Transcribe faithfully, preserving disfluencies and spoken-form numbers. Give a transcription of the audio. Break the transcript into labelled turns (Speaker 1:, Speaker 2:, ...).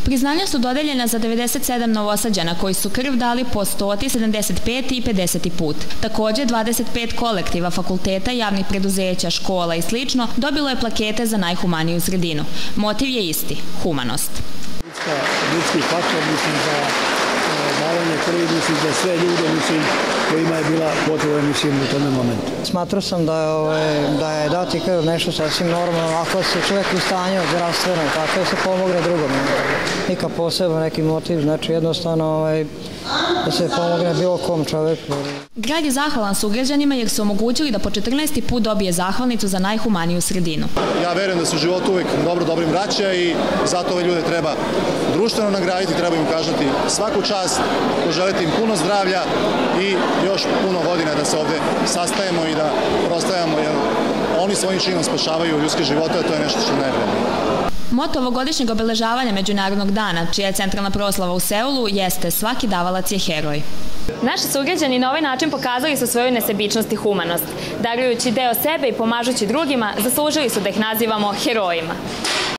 Speaker 1: Priznanja su dodeljena za devedeset sedam Novosađana koji su krv dali po stoti, sedamdeset peti i pedeseti put. Takođe, dvadeset pet kolektiva, fakulteta, javnih preduzeća, škola i slično dobilo je plakete za najhumaniju sredinu. Motiv je isti – humanost.
Speaker 2: Ljudski faktor, mislim, za davanje krvi, mislim, za sve ljude, mislim, kojima je bila potreba, mislim, u tome momentu.
Speaker 3: Smatrao sam da je dati krv nešto sasvim normalno, ako se čovjek u stanju zdravstveno, tako se pomogne drugom. Nikad posebno neki motiv, znači jednostavno da se pomogne bilo kom čovjeku.
Speaker 1: Grad je zahvalan sugrađanima jer su omogućili da po četrnaesti put dobije zahvalnicu za najhumaniju sredinu.
Speaker 4: Ja verujem da se u životu uvijek dobro dobrim vraća i zato ove ljude treba društveno nagraditi, treba im kažati svaku čast, poželiti im puno zdravlja i još puno godina da se ovde sastajemo i da proslavljamo, jer oni svojim činom spašavaju ljudske živote, a to je nešto što je najvrednije.
Speaker 1: Moto ovogodišnjeg obeležavanja Međunarodnog dana, čija je centralna proslava u Seulu, jeste svaki davalac je heroj. Naši sugrađani na ovaj način pokazali su svoju nesebičnost i humanost. Darujući deo sebe i pomažući drugima, zaslužili su da ih nazivamo herojima.